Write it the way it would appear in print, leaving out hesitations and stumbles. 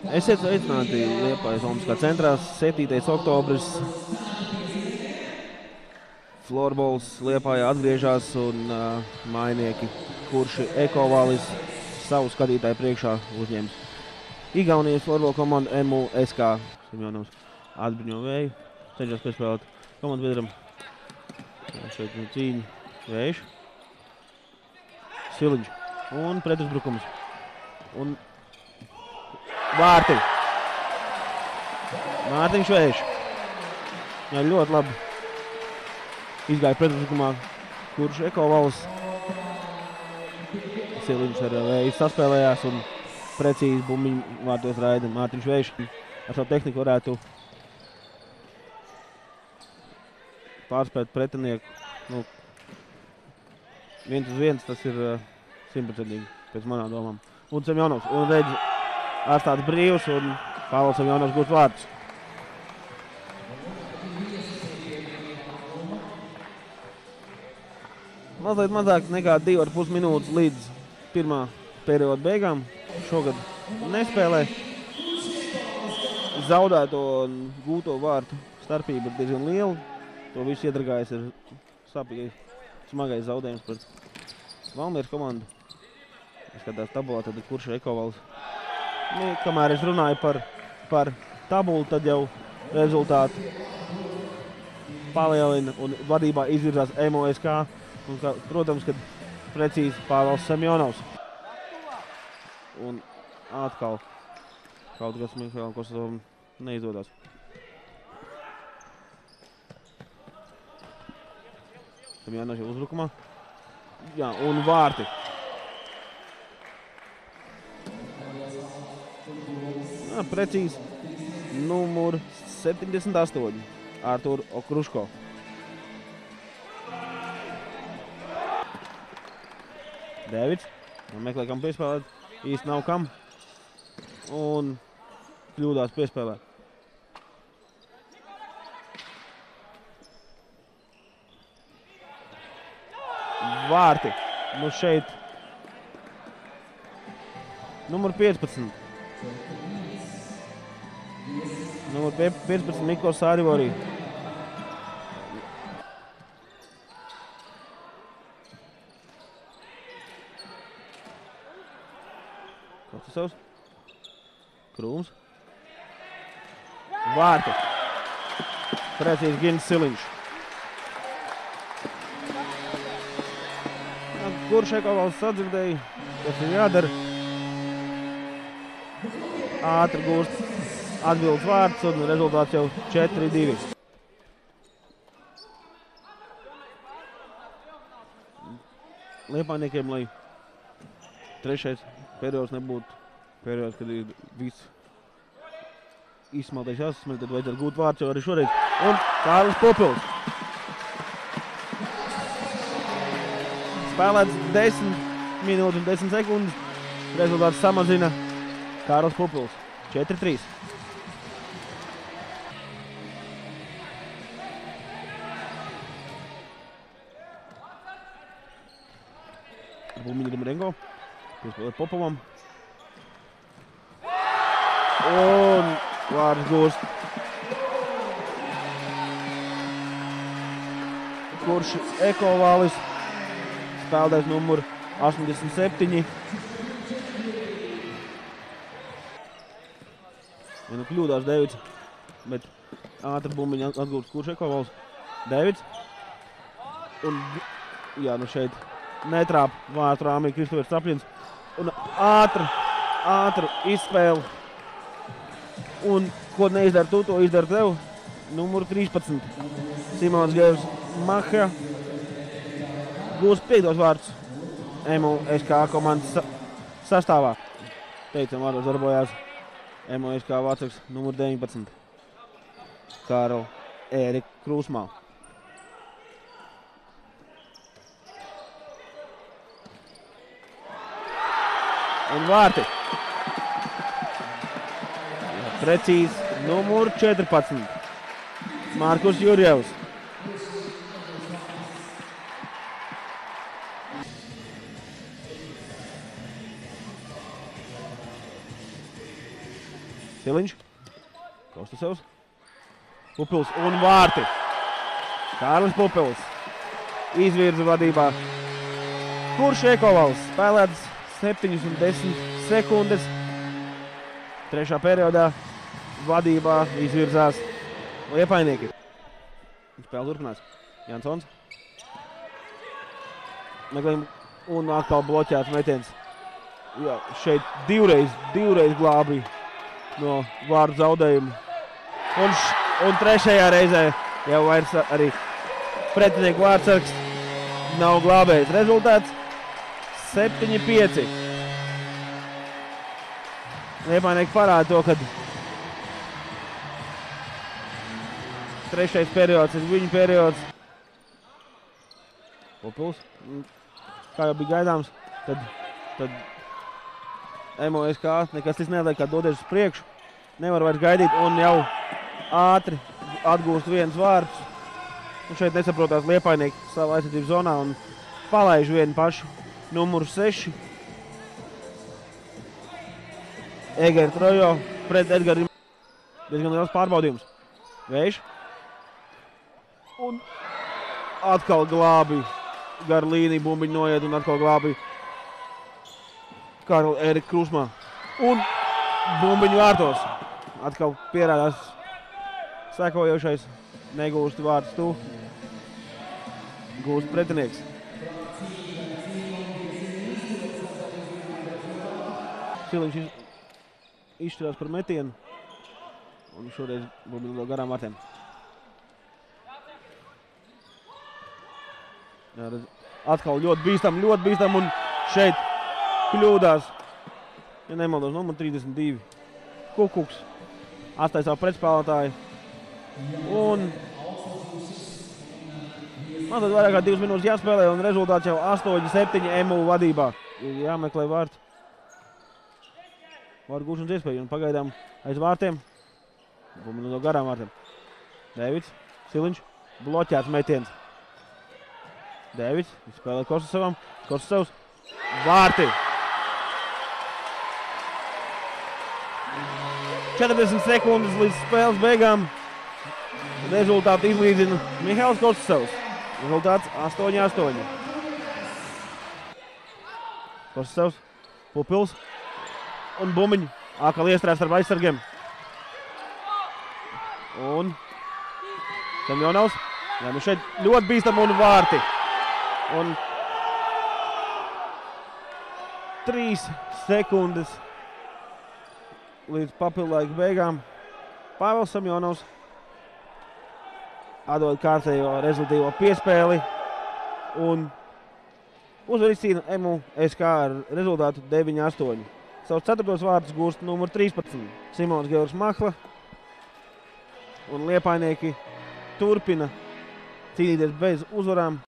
Esiet sveicināti Liepājas Olimpiskā centrā, 7. oktobris. Florbols Liepājā atgriežas un mājinieki, kurš Ekovalis savu skatītāju priekšā uzņems. Igaunijas florbola komanda MUSK. Simjonovs atbruņo Vēju, cenšas piespēlēt komandu biedram. Šeit cīņa Vējš. Siliņš un pretuzbrukums. Un vārti. Mārtiņš Vējš. Jā, ļoti labi. Izgāja pretuzbrukumā, kurš Ekovalis. Siliņš ar Vēju saspēlējās un precīzi bumbiņu vārtos raida. Mārtiņš Vējš ar savu tehniku varētu pārspēt pretinieku. 1 uz 1 tas ir 100% pēc manām domām. Un Semjonovs, un redz atstāts brīvs, un Pāvils Semjonovs gūst vārdus. Mazliet mazāk nekā 2,5 minūtes līdz pirmā perioda beigām. Šogad nespēlē. Zaudēto un gūto vārtu starpība ir diezgan liela. To visu iedragājis ir sāpīgais, smagais zaudējums pret Valmieras komandu. Skatās tabulā, tad kurš ir Ekovalis. Kamēr es runāju par tabulu, tad jau rezultāti palielina un vadībā izvirzās MUSK. Un, protams, kad precīzi Pāvils Semjonovs. Un atkal kaut kas Mihailam Kostovam neizdodas. Semjonovs jau uzbrukumā. Jā, un vārti. Jā, precīzi numur 78. Artur Okruško. Dēvids. Meklē, kam piespēlēt. Īsti nav kam. Un kļūdās piespēlēt. Vārti. Nu šeit. Numur 15. Numur 15 Mikls Sārivorī. Kāds ir savs? Krūms. Vārti. Precīzi Gins Siliņš. Kurš Ekovalis sadzirdēja, kas ir jādara. Ātri gūst atbildes vārds un rezultāts jau 4-2. Liepājniekiem, lai trešais periods nebūtu periods, kad ir viss izsmaltais jāsasmēl, tad vajadzētu gūt vārds jau arī šoreiz. Un Kārlis Popils. Spēlēts 10 minūtes un 10 sekundes. Rezultāts samazina Kārlis Popils. 4-3. Bumbiņa Dimirenko. Piespēlēt Popovam. Un vārds gūst. Kurš Ekovalis. Spēlētājs numur 87. Ja nu kļūdās Dēvids, bet ātri bumbiņa atgūst kurš Ekovalis. Dēvids. Un, jā, nu šeit netrāp vārtu rāmī Kristofers Capļins. Un ātri izspēle. Un, ko neizdara tu, to izdara tev. Numur 13. Simons Gevs Maha. Gūst 5. vārds MUSK komandas sastāvā. Teicam, vārdos darbojās MUSK vārdsargs numur 19. Kārl Ērik Krūsmā. Un vārti. Precīzi numur 14. Markus Jurjevs. Siliņš. Kostasevs. Pupils un vārti. Kārlis Pupils. Izvirza vadībā. Kurš Iekovals spēlētas 7 un 10 sekundes. Trešā periodā vadībā izvirzās Liepainieki. Spēle turpinās. Jansons. Meklējam un atkal bloķēts metiens. Jā, šeit divreiz glābi no vārdu zaudējumu. Un trešajā reizē jau vairs arī pretinieku vārdsargs nav glābējis. Rezultāts 7-5. Liepainieki parāda to, ka trešais periods ir viņu periods. Pupils, kā jau bija gaidāms, tad MOSK nekas tas neliek, kā dodies uz priekšu. Nevar vairs gaidīt un jau ātri atgūst viens vārds. Un šeit nesaprotās Liepainieki savā aizsardzības zonā un palaiž vienu pašu numuru 6. Egeri Trojo pret Edgari. Diezgan liels pārbaudījums. Vējš. Un atkal glābi gar līniju, bumbiņu noiet un atkal glābi Karla Erika Krusmā. Un bumbiņu vārtos. Atkal pierādās sekojošais. Negūst vārds tu. Gūst pretinieks. Siliņš izšķirās par metienu. Un šoreiz bumbiņu no garām vārtiem. Jā, atkal ļoti bīstam un šeit kļūdās. Ja nemaldos, numur 32. Kukuks atstāja savu pretspēlētāju. Un man tad vairāk kā 2 minūtes jāspēlē un rezultāts jau 8-7 MU vadībā. Ir jāmeklē vārds. Vārdu gūšanas iespēju un pagaidām aiz vārtiem. Bumbiņu no garām vārtiem. Dēvids, Siliņš, bloķēts metiens. Dēvids, spēlē Kostasevam. Kostasevs, vārti. 40 sekundes līdz spēles beigām. Rezultātu izlīdzina Mihails Kostasevs. Rezultāts 8-8. Kostasevs, Pupils un bumbiņu. Atkal iestrēs starp aizsargiem. Un Semjonovs. Jā, nu šeit ļoti bīstam un vārti. Un 3 sekundes līdz papildlaika beigām. Pāvils Semjonovs atdod kārtējo rezultīvo piespēli un uzvar izcīna MUSK ar rezultātu 9-8. Savus 4. vārdus gūst numur 13 Simons Georgs Mahla un Liepainieki turpina cīnīties bez uzvarām.